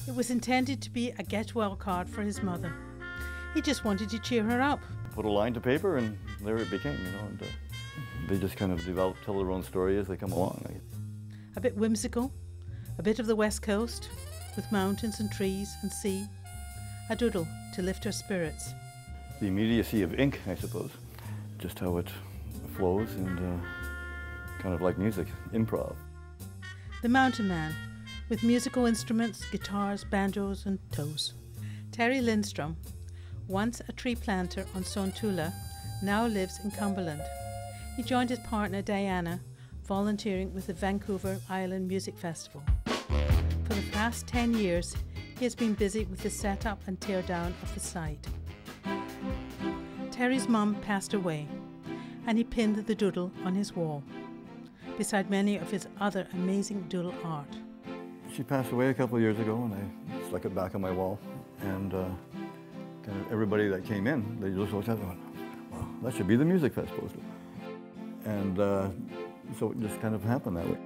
It was intended to be a get-well card for his mother. He just wanted to cheer her up. Put a line to paper and there it became, and they just kind of develop, tell their own story as they come along. A bit whimsical, a bit of the West Coast, with mountains and trees and sea. A doodle to lift her spirits. The immediacy of ink, I suppose, just how it flows and kind of like music, improv. The Mountain Man, with musical instruments, guitars, banjos and toes. Terry Lindstrom, once a tree planter on Sontula, now lives in Cumberland. He joined his partner Diana, volunteering with the Vancouver Island Music Festival. For the past 10 years, he has been busy with the setup and teardown of the site. Terry's mum passed away, and he pinned the doodle on his wall, beside many of his other amazing doodle art. She passed away a couple of years ago, and I stuck it back on my wall. And kind of everybody that came in, they just looked at it and went, "Well, that should be the Music Fest poster." And so it just kind of happened that way.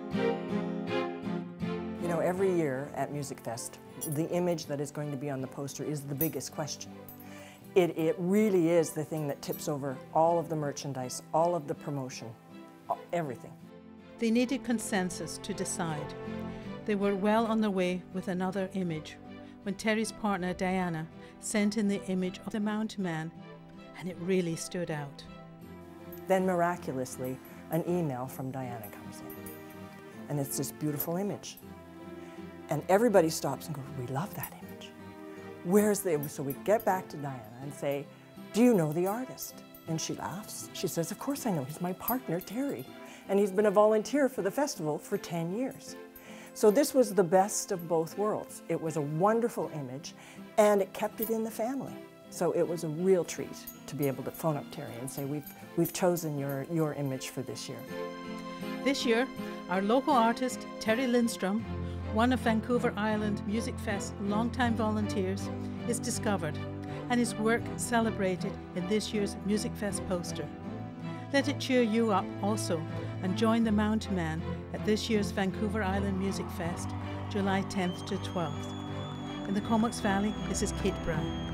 You know, every year at Music Fest, the image that is going to be on the poster is the biggest question. It really is the thing that tips over all of the merchandise, all of the promotion, everything. They needed consensus to decide. They were well on their way with another image when Terry's partner Diana sent in the image of the Mountain Man, and it really stood out. Then miraculously, an email from Diana comes in, and it's this beautiful image. And everybody stops and goes, "We love that image. Where's the image?" So we get back to Diana and say, "Do you know the artist?" And she laughs. She says, "Of course I know. He's my partner, Terry. And he's been a volunteer for the festival for 10 years. So this was the best of both worlds. It was a wonderful image, and it kept it in the family. So it was a real treat to be able to phone up Terry and say, we've chosen your image for this year. This year, our local artist, Terry Lindstrom, one of Vancouver Island Music Fest's longtime volunteers, is discovered, and his work celebrated in this year's Music Fest poster. Let it cheer you up also, and join the Mountain Man at this year's Vancouver Island Music Fest, July 10th to 12th. In the Comox Valley, this is Kate Brown.